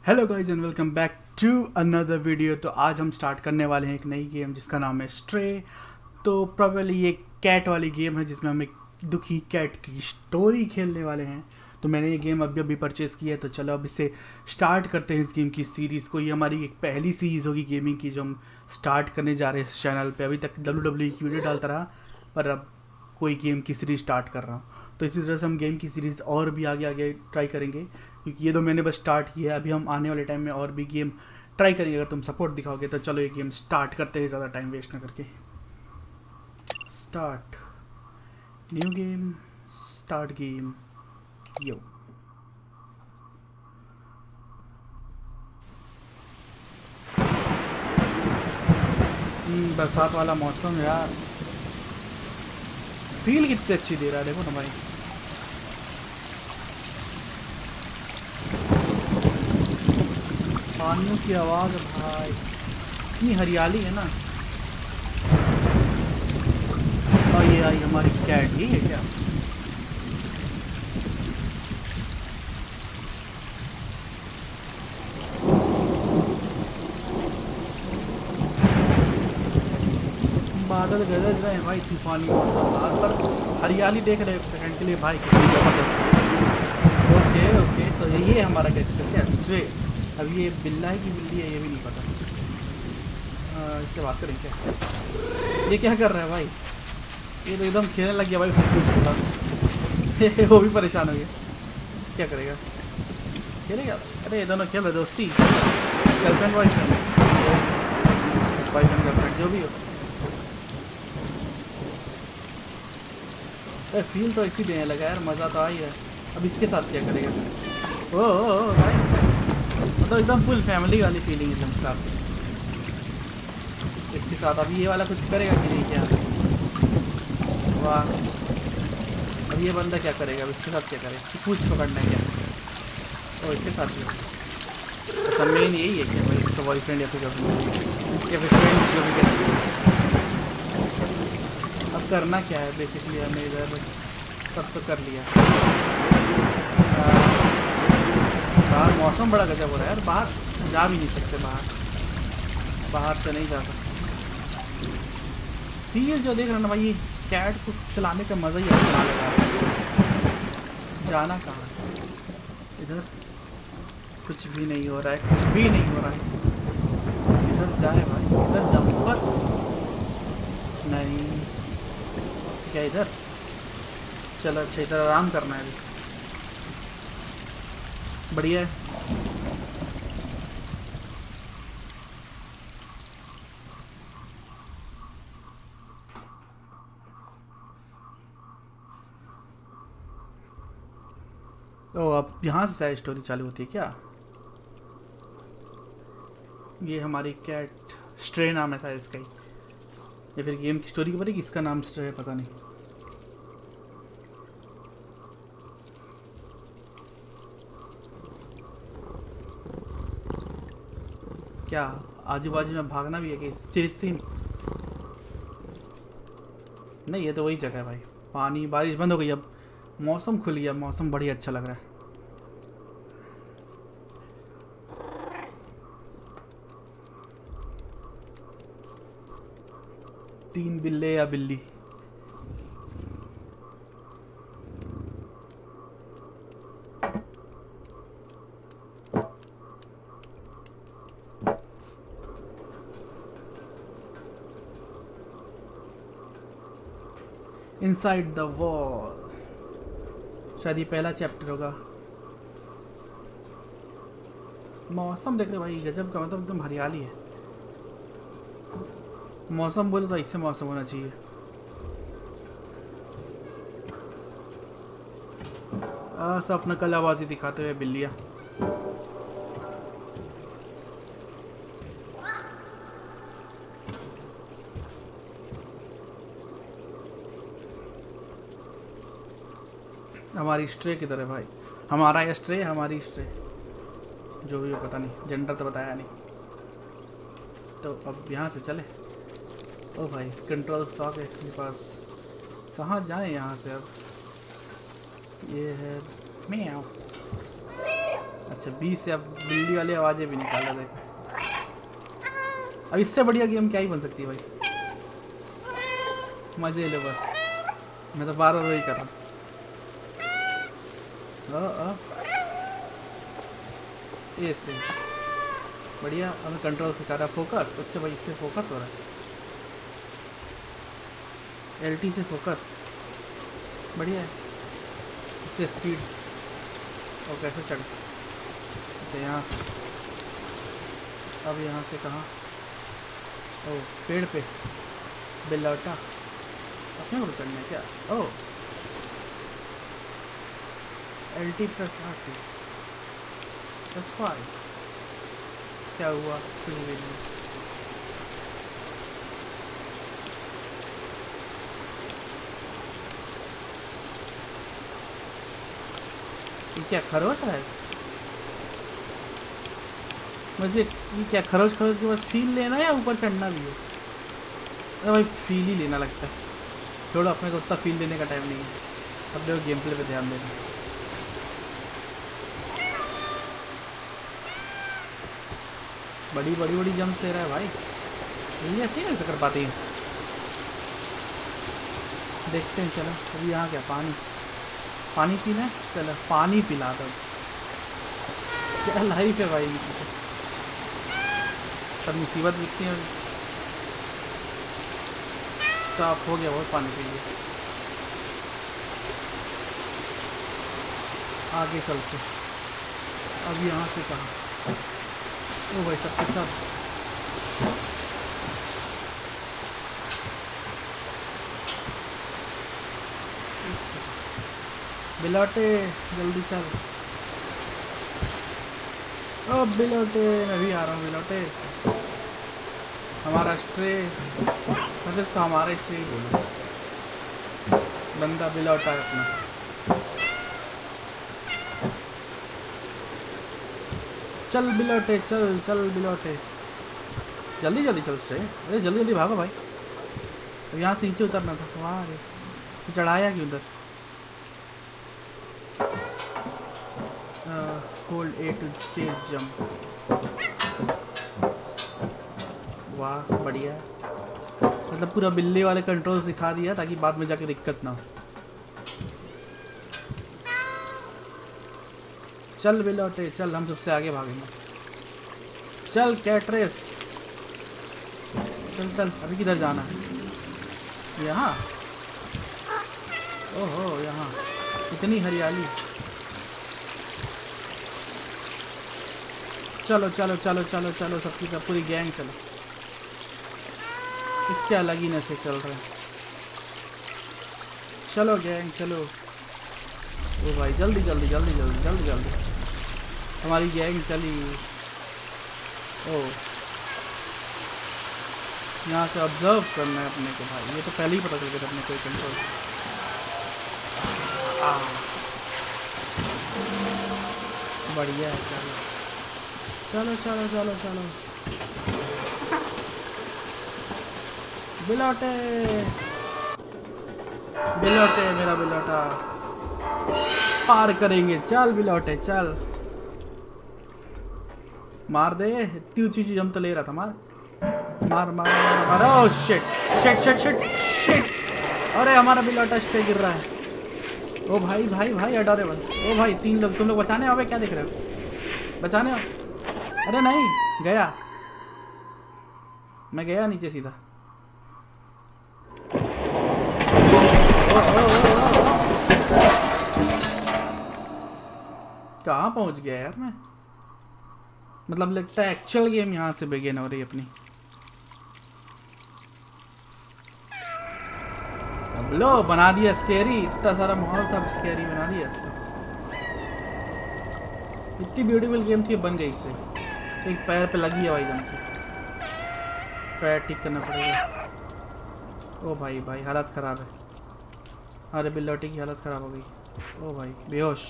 Hello guys and welcome back to another video. तो आज हम स्टार्ट करने वाले हैं एक नई गेम जिसका नाम है स्ट्रे। तो प्रॉबली ये कैट वाली गेम है जिसमें हम एक दुखी कैट की स्टोरी खेलने वाले हैं। तो मैंने ये गेम अभी परचेज़ की है, तो चलो अब इसे स्टार्ट करते हैं इस गेम की सीरीज़ को। ये हमारी एक पहली सीरीज़ होगी गेमिंग की जो हम स्टार्ट करने जा रहे हैं इस चैनल पे। अभी तक WWE की वीडियो डालता रहा, पर अब कोई गेम की सीरीज़ स्टार्ट कर रहा हूँ। तो इसी तरह से हम गेम की सीरीज़ और भी आगे आगे ट्राई करेंगे, क्योंकि ये तो मैंने बस स्टार्ट किया है। अभी हम आने वाले टाइम में और भी गेम ट्राई करेंगे अगर तुम सपोर्ट दिखाओगे। तो चलो ये गेम स्टार्ट करते हैं ज़्यादा टाइम वेस्ट ना करके। Start new game, start game, yo. बरसात वाला मौसम यार, फील कितनी अच्छी दे रहा है, देखो ना भाई। पानियों की आवाज़ भाई, इतनी हरियाली है ना। और ये आई हमारी कैट, ही है क्या? बादल गरज रहे हैं भाई, तूफानी मौसम बाहर पर हरियाली देख रहे हैं एक सेकंड के लिए भाई, कितनी ज़बरदस्त है। ओके ओके, तो ये हमारा कैरेक्टर क्या स्ट्रे। अब ये बिल्ला है कि बिल्ली है ये भी नहीं पता। इससे बात करें क्या? ये क्या कर रहा है भाई? ये तो एकदम खेलने लग गया भाई सब कुछ के साथ। वो भी परेशान हो गया, क्या करेगा? खेलेगा? अरे ये दोनों खेल रहे दोस्ती, गर्लफ्रेंड बॉयफ्रेंड, बॉयफ्रेंड गर्लफ्रेंड जो भी हो। अरे फील तो इसी देने लगा यार, मज़ा तो आई है। अब इसके साथ क्या करेगा? ओ भाई, मतलब एकदम फुल फैमिली वाली फीलिंग एकदम साथ इसके साथ। अब ये वाला कुछ करेगा कि नहीं क्या? वाह, अब ये बंदा क्या करेगा? अब इसके साथ क्या करेगा? इसकी पूछ पकड़ना है क्या? तो इसके साथ भी अच्छा मेन यही है क्या भाई, इसका बॉयफ्रेंड या फिर फ्रेंड्स जो भी कहते हैं। अब करना क्या है बेसिकली? हमने इधर सब तो कर लिया। बाहर मौसम बड़ा गजब हो रहा है यार, बाहर जा भी नहीं सकते, बाहर से नहीं जा सकते। फील जो देख रहे हो ना भाई, कैट को चलाने का मज़ा ही चला लगा। जाना कहाँ है? इधर कुछ भी नहीं हो रहा है, कुछ भी नहीं हो रहा है। इधर जाए भाई, इधर जाऊँ पर नहीं क्या इधर? चलो अच्छा, इधर आराम करना है अभी, बढ़िया है। तो अब यहाँ से शायद स्टोरी चालू होती है क्या? ये हमारी कैट स्ट्रे नाम है शायद इसका ही, या फिर गेम की स्टोरी के बारे किसका नाम स्ट्रे है पता नहीं। क्या आजू बाजू में भागना भी है कि चेस सीन? नहीं, ये तो वही जगह है भाई। पानी, बारिश बंद हो गई, अब मौसम खुल गया, मौसम बढ़िया अच्छा लग रहा है। तीन बिल्ले या बिल्ली? इनसाइड द वॉल, शायद ये पहला चैप्टर होगा। मौसम देख रहे भाई, गजब का, मतलब एकदम हरियाली है। मौसम बोले तो इससे मौसम होना चाहिए। सब अपना कलाबाजी दिखाते हुए बिल्लियाँ। हमारी स्ट्रे किधर है भाई? हमारा या स्ट्रे, हमारी स्ट्रे, जो भी हो पता नहीं, जेंडर तो बताया नहीं। तो अब यहाँ से चले। ओ भाई कंट्रोल्स तो आ गए मेरे पास, कहाँ जाएं यहाँ से अब? ये है म्याऊ। अच्छा 20 से अब बिल्ली वाली आवाज़ें भी निकाला देखो। अब इससे बढ़िया गेम क्या ही बन सकती है भाई। मजे लो बस, मैं तो बार बार वही कर रहा हूँ। ये से बढ़िया, हमें कंट्रोल सिखा रहा है। फोकस, अच्छा भाई इससे फोकस हो रहा है। LT से फोकस बढ़िया है। इससे स्पीड और कैसे चढ़। अच्छा यहाँ से, अब यहाँ से कहाँ? ओ पेड़ पे बिलौटा अपने को चढ़ना है क्या? Oh LT plus RT plus 5। क्या हुआ? कुछ भी नहीं। ये क्या खरोच है? वैसे ये क्या खरोच खरोच के बस फील लेना है या ऊपर चढ़ना भी है? अरे भाई फील ही लेना लगता है। छोड़ो, अपने को उतना फील लेने का टाइम नहीं है। अब देखो गेम प्ले पे ध्यान देना। बड़ी बड़ी बड़ी जंप्स ले रहा है भाई। ये ऐसे ही कैसे कर पाती है? देखते हैं चलो। अभी यहाँ क्या पानी पानी पीना है? चलो पानी पिला दो। क्या लाइफ है भाई, तब मुसीबत दिखती है। स्टॉप हो गया, बहुत पानी पी लिया। आगे चलते। अब यहाँ से कहाँ? ओ भाई सबके सब बिलौटे जल्दी चल। ओ बिलौटे, मैं भी आ रहा हूँ बिलौटे। हमारा स्ट्रे, मतलब इसको हमारा स्ट्रे बोलो। बंदा बिलौटा है अपना। चल बिलौटे, चल चल बिलौटे, जल्दी जल्दी चल स्ट्रे। अरे जल्दी जल्दी भागो भाई। तो यहाँ से नीचे उतरना था। वाह तो चढ़ाया क्यों उधर? होल्ड A to चेज जंप। वाह बढ़िया, मतलब पूरा बिल्ली वाले कंट्रोल सिखा दिया ताकि बाद में जाके दिक्कत ना हो। चल बिलौटे चल, हम सबसे आगे भागेंगे। चल कैट रेस, चल चल। अभी किधर जाना है? यहाँ? ओहो यहाँ इतनी हरियाली। चलो चलो चलो चलो चलो, सबकी सब पूरी गैंग चलो। इसके अलग ही नशे चल रहे हैं। चलो गैंग चलो। ओ भाई जल्दी जल्दी जल्दी जल्दी जल्दी जल्दी, हमारी गैंग चली। ओ यहाँ से ऑब्जर्व करना है अपने को भाई। ये तो पहले ही पता चल गया अपने कोई कंट्रोल। बढ़िया है। चलो चलो चलो चलो चलो। बिलौटे बिलौटे, मेरा बिलौटा पार करेंगे। चल बिलौटे चल, मार दे। इतनी ऊंची चीज हम तो ले रहा था। मार मार मार मार। Oh shit shit shit shit shit. अरे हमारा बिलौटा स्टे गिर रहा है। ओ भाई भाई भाई अडोरेबल। ओ भाई तीन लोग, तुम लोग बचाने आओ। क्या देख रहे हो? बचाने आओ। अरे नहीं गया, मैं गया नीचे सीधा। कहाँ पहुंच गया यार मैं? मतलब लगता है एक्चुअल गेम यहाँ से बिगिन हो रही है अपनी। अब लो बना दिया स्केरी। इतना सारा माहौल था, स्केरी बना दिया इसको। इतनी ब्यूटीफुल गेम थी, बन गई इससे। एक पैर पे लगी है भाई जम के, पैर ठीक करना पड़ेगा। ओ भाई भाई हालत ख़राब है। अरे बिल्लोटी की हालत ख़राब हो गई। ओ भाई बेहोश।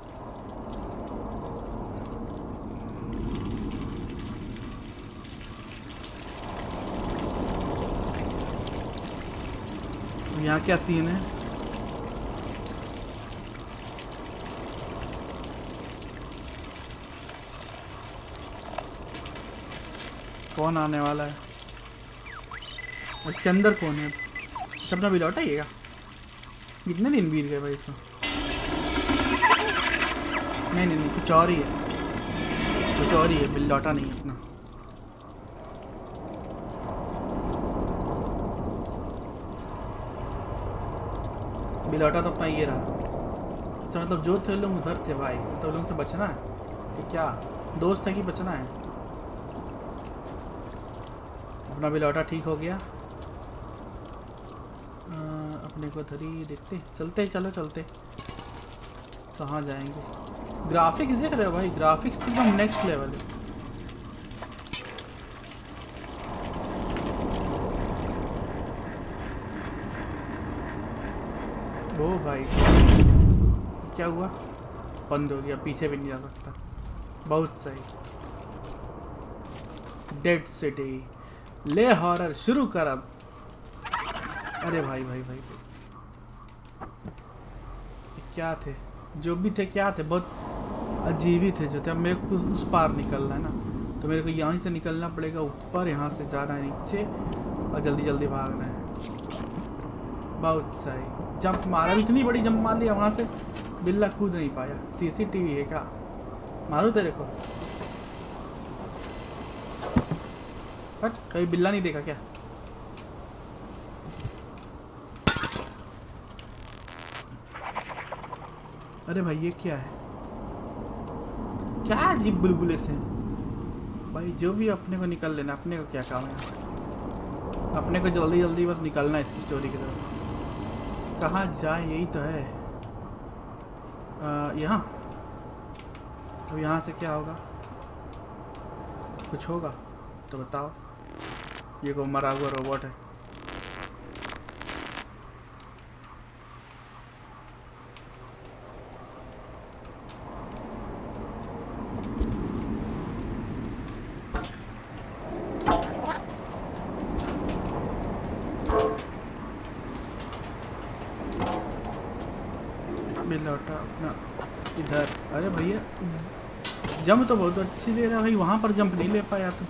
यहाँ क्या सीन है? कौन आने वाला है? इसके अंदर कौन है? अपना भी लौटा ही है? कितने दिन बीत गए भाई इसमें? नहीं, कुछ और ही है, कुछ और ही है। बिल लौटा नहीं है अपना। बिल लौटा तो अपना ये रहा। तो मतलब जो थे लोग उधर थे भाई, तो लोगों से बचना है कि क्या? दोस्त है कि बचना है? अपना भी लौटा, ठीक हो गया। अपने को धरी देखते चलते, चलो चलते। कहाँ जाएंगे? ग्राफिक्स देख रहे हो भाई? ग्राफिक्स एकदम नेक्स्ट लेवल है। ओ भाई क्या हुआ? बंद हो गया, पीछे भी नहीं जा सकता। बहुत सही। डेड सिटी ले हॉरर शुरू कर अब। अरे भाई भाई भाई, भाई। क्या थे जो भी थे? क्या थे? बहुत अजीब ही थे जो थे। अब मेरे को उस पार निकलना है ना, तो मेरे को यहाँ से निकलना पड़ेगा ऊपर, यहाँ से जाना है नीचे और जल्दी जल्दी भागना है। बहुत सही। जंप मारा, इतनी बड़ी जंप मार लिया वहाँ से, बिल्ला कूद नहीं पाया। सीसीटीवी है क्या? मारू तेरे को? कहीं बिल्ला नहीं देखा क्या? अरे भाई ये क्या है? क्या अजीब बुलबुले से भाई? जो भी अपने को निकल लेना, अपने को क्या काम है? अपने को जल्दी जल्दी बस निकलना है इसकी स्टोरी की तरफ। कहाँ जाए? यही तो है। यहाँ। तो यहाँ से क्या होगा? कुछ होगा तो बताओ। ये को मरा हुआ रोबोट है। लौटा अपना इधर। अरे भैया जंप तो बहुत अच्छी ले रहा है भाई, वहां पर जंप नहीं ले पाया तो।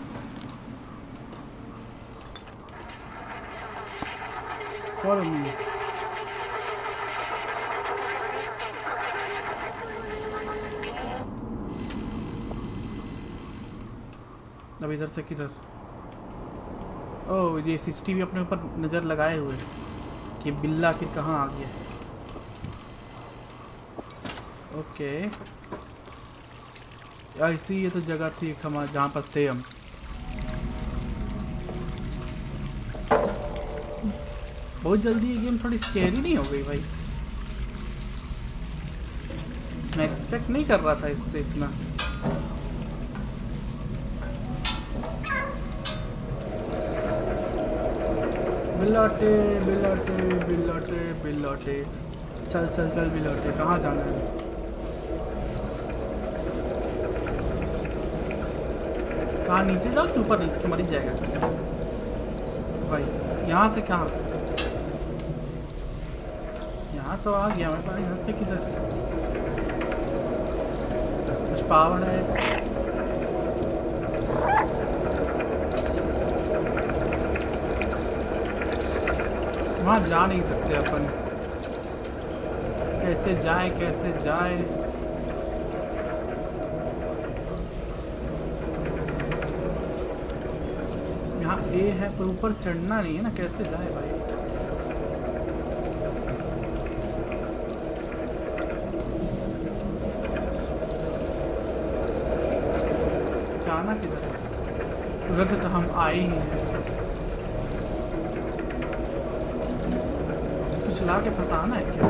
Follow me. अब इधर से किधर? ओह ये सीसीटीवी अपने ऊपर नजर लगाए हुए कि बिल्ला आखिर कहाँ आ गया। ओके ऐसी ये तो जगह थी हमारे जहाँ पर थे हम। बहुत जल्दी ये गेम थोड़ी स्कैरी नहीं हो गई भाई? मैं एक्सपेक्ट नहीं कर रहा था इससे इतना। बिल्लौटे बिल्लौटे बिल्लौटे बिल्लौटे, चल चल चल बिल्लौटे, कहाँ जाना है? कहाँ नीचे जाओ कि ऊपर? नीचे तो मर ही जाएगा भाई। यहाँ से कहाँ? यहाँ तो आ गया मैं भाई। यहाँ से किधर? कुछ पावर है? वहाँ जा नहीं सकते अपन। कैसे जाए कैसे जाए? यहाँ ए है पर ऊपर चढ़ना नहीं है ना, कैसे जाए भाई? जाना किधर है? उधर से तो हम आए ही हैं। कुछ ला के फंसाना है क्या?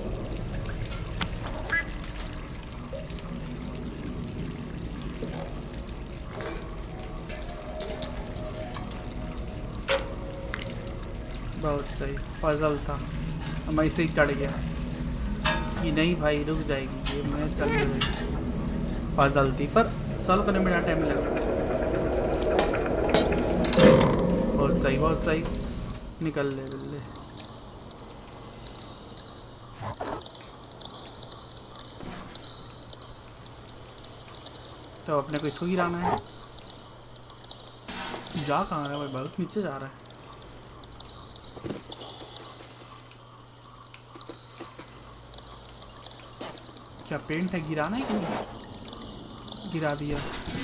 बहुत सही। पजल था, मैं ऐसे ही चढ़ गया कि नहीं भाई रुक जाएगी ये, मैं चल गई। पजल थी पर सॉल्व करने में टाइम लगा। बहुत सही बहुत सही। निकल ले बिल्ले। तो अपने को इसको गिराना है। जा कहाँ रहा है भाई? बहुत नीचे जा रहा है। क्या पेंट है? गिराना है कि गिरा दिया?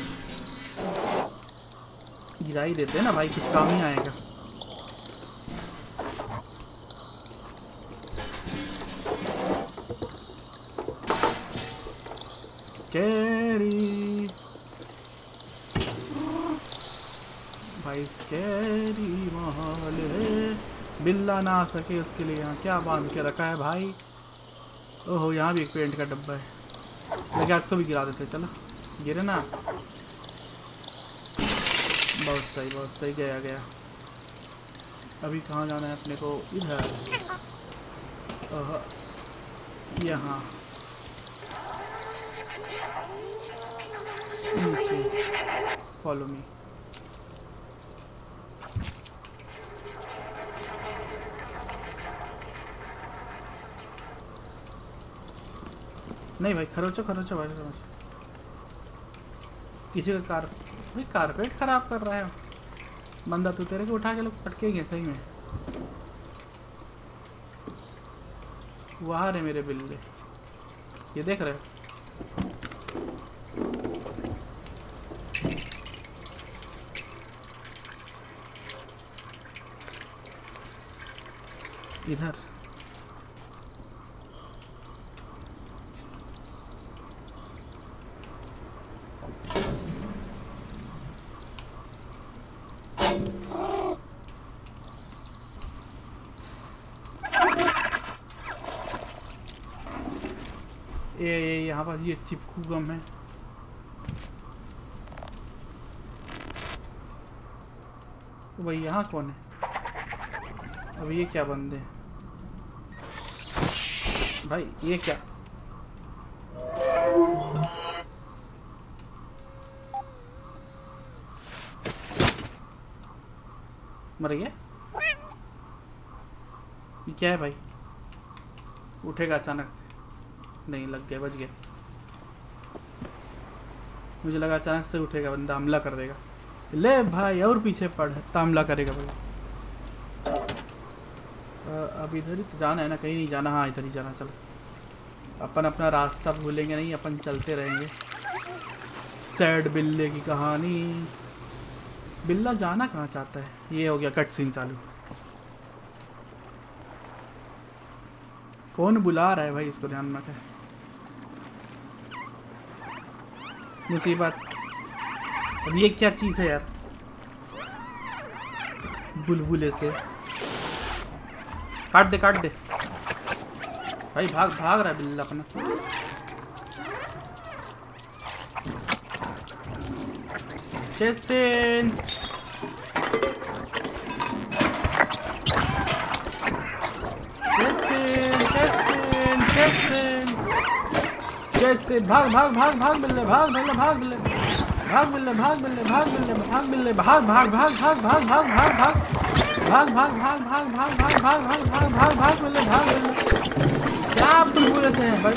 गिरा ही देते हैं ना भाई, कुछ काम ही आएगा। स्कैरी भाई, स्कैरी माहौल है। बिल्ला ना आ सके उसके लिए यहाँ क्या बांध के रखा है भाई। ओहो, यहाँ भी एक पेंट का डब्बा है। लेकिन इसको भी गिरा देते। चलो गिरे ना। बहुत सही गया गया। अभी कहाँ जाना है अपने को? इधर। यहाँ नीचे। Follow me. नहीं भाई, खरोचो खरोचो भाई, खरोचो। किसी का भाई कारपेट खराब कर रहा है बंदा। तू तेरे को उठा के लोग पटकेंगे सही में। वहाँ रे मेरे बिल्ले, ये देख रहे हो? इधर ये यहाँ पास ये चिपकू गम है। तो भाई यहाँ कौन है? अब ये क्या बंदे हैं भाई? ये क्या? मर गया? ये क्या है भाई? उठेगा अचानक से? नहीं, लग गया, बच गया। मुझे लगा अचानक से उठेगा बंदा, हमला कर देगा। ले भाई, और पीछे पड़ है, हमला करेगा भाई। अब इधर ही तो जाना है ना, कहीं नहीं जाना। हाँ, इधर ही जाना। चलो, अपन अपना रास्ता भूलेंगे नहीं, अपन चलते रहेंगे। सैड बिल्ले की कहानी। बिल्ला जाना कहाँ चाहता है? ये हो गया कट सीन चालू। कौन बुला रहा है भाई? इसको ध्यान में रखें। मुसीबत। अब ये क्या चीज़ है यार? बुलबुले से काट दे, काट दे भाई। भाग रहा है बिल्ला अपना। चेसिन जैसे भाग भाग भाग भाग बिल्ले, भाग बिल्ले, भाग बिल्ले, भाग बिल्ले, भाग बिल्ले, भाग बिल्ले, भाग बिल्ले, भाग भाग भाग भाग भाग भाग भाग भाग भाग भाग भाग भाग भाग भाग भाग भाग भाग भाग भाग बिल्ले, भाग बिल्ले। क्या आप तुम बोले थे भाई?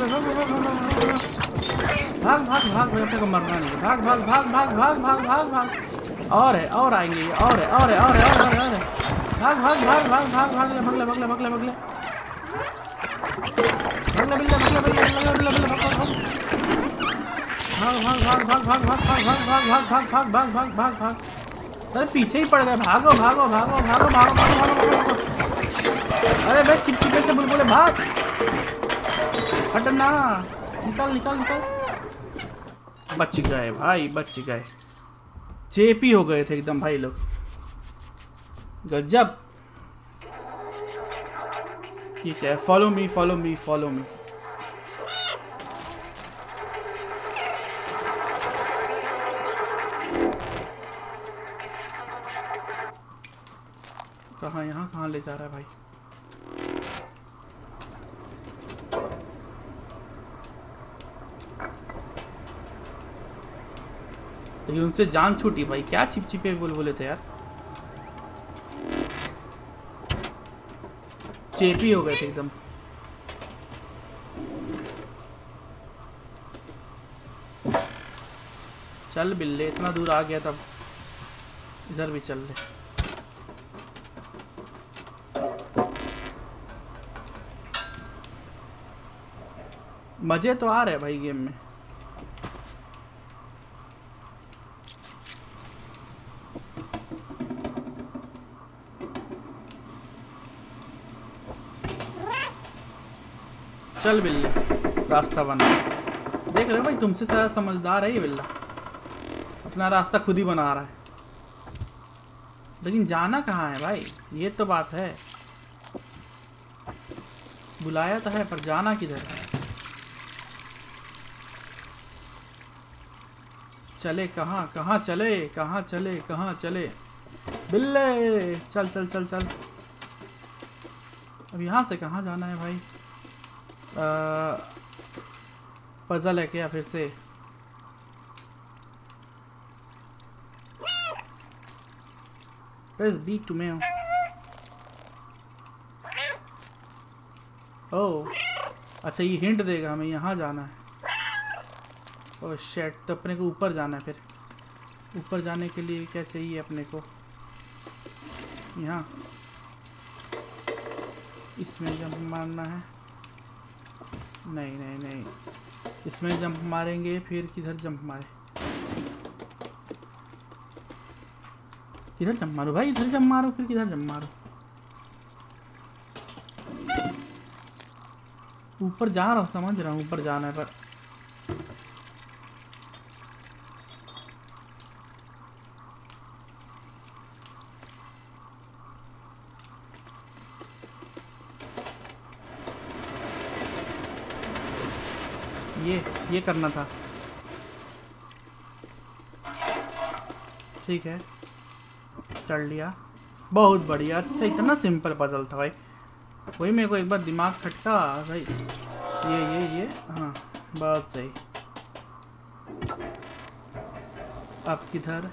भाग भाग भाग भाग अपने को मरना नहीं। भाग भाग भाग भाग भाग भाग भाग भाग। और है, और आएंगे। और है, और है, और है, और है, और है। भाग भाग भाग भाग भाग भाग ले, भगले भगले भगले भगले भाग बिल्ले, भगले बिल्ले, भगले बिल्ले, बिल्ले भाग भाग भाग भाग भाग भाग भाग भाग भाग भाग भाग भाग भाग भाग भाग। अरे पीछे ही पड़ गए। भागो भागो भागो भागो भागो भागो भागो। अरे भाई चिपचिपे से बुलबुले, भाग, हटना, निकल निकल निकल। बच गए भाई, बच गए। चेपी हो गए थे एकदम भाई लोग। गजब। ये क्या है? Follow me, follow me, follow me. कहाँ? यहाँ कहाँ ले जा रहा है भाई? लेकिन उनसे जान छूटी भाई। क्या चिपचिपे बोले थे यार। चेपी हो गए थे एकदम। चल बिल्ले, इतना दूर आ गया तब इधर भी चल ले। मजे तो आ रहे भाई गेम में। चल बिल्ले, रास्ता बना। देख रहे हो भाई, तुमसे सारा समझदार है ये बिल्ला, अपना रास्ता खुद ही बना रहा है। लेकिन जाना कहाँ है भाई, ये तो बात है। बुलाया तो है पर जाना किधर है? चले कहाँ, कहाँ चले, कहाँ चले, कहाँ चले बिल्ले? चल चल चल चल। अब यहाँ से कहाँ जाना है भाई? पजल है क्या फिर से? प्रेस बी टू में। ओह अच्छा, ये हिंट देगा हमें यहाँ जाना है। ओह शेट, तो अपने को ऊपर जाना है। फिर ऊपर जाने के लिए क्या चाहिए अपने को? यहाँ इसमें जंप मारना है। नहीं नहीं नहीं, इसमें जंप मारेंगे। फिर किधर जंप मारे? किधर जंप मारो भाई? इधर जंप मारो, फिर किधर जंप मारो? ऊपर जा रहा हूँ, समझ रहा हूँ ऊपर जाना है, पर ये करना था। ठीक है, चढ़ लिया, बहुत बढ़िया। अच्छा, इतना सिंपल पजल था भाई, वही मेरे को एक बार दिमाग खटका भाई। ये हाँ, बहुत सही। अब किधर?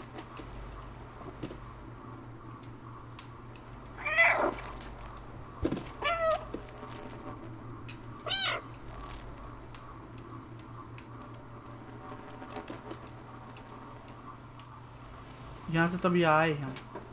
यहाँ से तभी आए हम।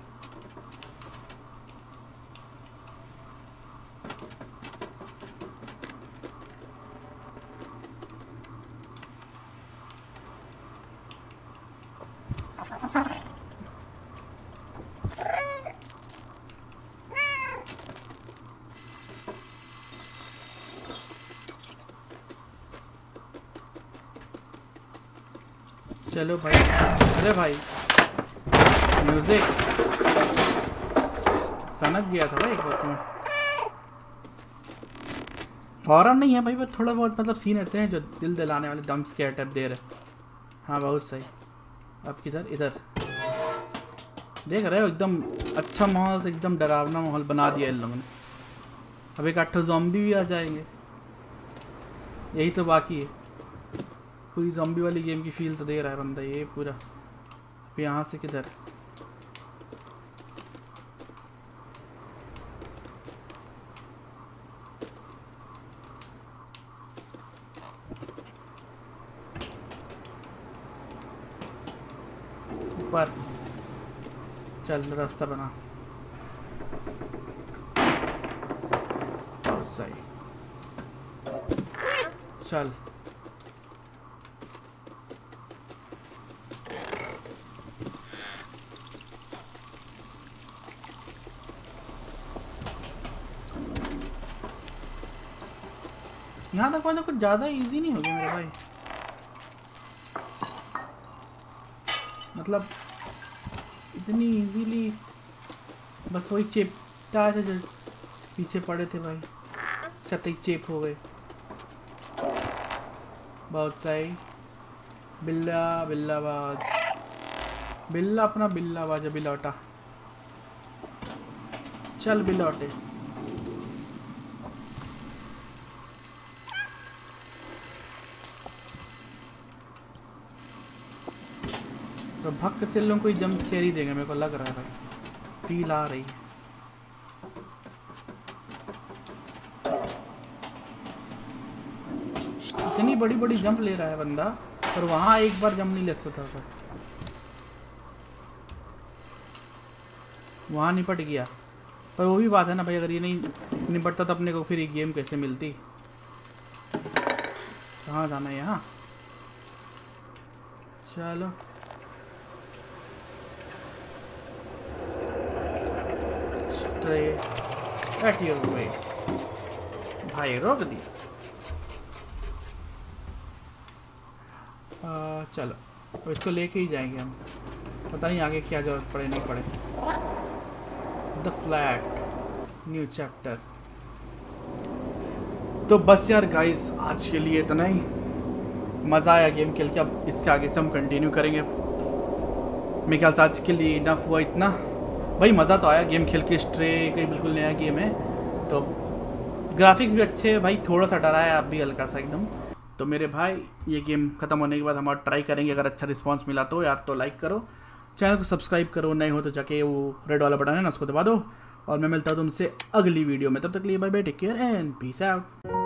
चलो भाई। अरे भाई म्यूजिक सनक गया था भाई एक बार तुम्हें। हॉरर नहीं है भाई, पर थोड़ा बहुत मतलब सीन ऐसे हैं जो दिल दिलाने वाले, दम स्केयर टाइप दे रहे। हाँ बहुत सही। अब किधर? इधर। देख रहे हो, एकदम अच्छा माहौल से एकदम डरावना माहौल बना दिया इन लोगों ने। अब एक 8 ज़ॉम्बी भी आ जाएंगे, यही तो बाकी है। पूरी ज़ॉम्बी वाली गेम की फील तो दे रहा है बंदा ये पूरा। फिर यहाँ से किधर? ऊपर चल, रास्ता बना। सही, चल। यहाँ तक पहुँचना कुछ ज़्यादा इजी नहीं हो गया मेरे भाई। मतलब इतनी इजीली बस वही चेपटा थे जो पीछे पड़े थे भाई, कतई चेप हो गए। बहुत सही। बिल्ला बिल्लाबाज, बिल्ला अपना बिल्लाबाज अभी लौटा। चल भी लौटे। तो भक्त से लोगों कोई जंप स्केयर ही देगा, मेरे को लग रहा है भाई, फील आ रही है। इतनी बड़ी बड़ी जंप ले रहा है बंदा, पर वहां एक बार जंप नहीं ले सकता था। वहाँ निपट गया। पर वो भी बात है ना भाई, अगर ये नहीं निपटता तो अपने को फिर ये गेम कैसे मिलती। कहाँ जाना है यहाँ? चलो स्ट्रेट एट योर वे। भाई रोक दिया। चलो अब इसको लेके ही जाएंगे हम, पता नहीं आगे क्या जरूरत पड़े नहीं पड़े। The flat new chapter. तो बस यार गाइस, आज के लिए इतना ही। मज़ा आया गेम खेल के। अब इसके आगे से हम कंटिन्यू करेंगे। मेरे ख्याल से आज के लिए इनफ हुआ इतना। भाई मज़ा तो आया गेम खेल के। स्ट्रे का बिल्कुल नया गेम है, तो ग्राफिक्स भी अच्छे है भाई। थोड़ा सा डरा है आप भी, हल्का सा एकदम। तो मेरे भाई ये गेम ख़त्म होने के बाद हम और ट्राई करेंगे। अगर अच्छा रिस्पांस मिला तो यार तो लाइक करो, चैनल को सब्सक्राइब करो, नए हो तो जाके वो रेड वाला बटन है ना उसको दबा दो। और मैं मिलता हूँ तुमसे अगली वीडियो में। तब तक के लिए bye bye, take care and peace out.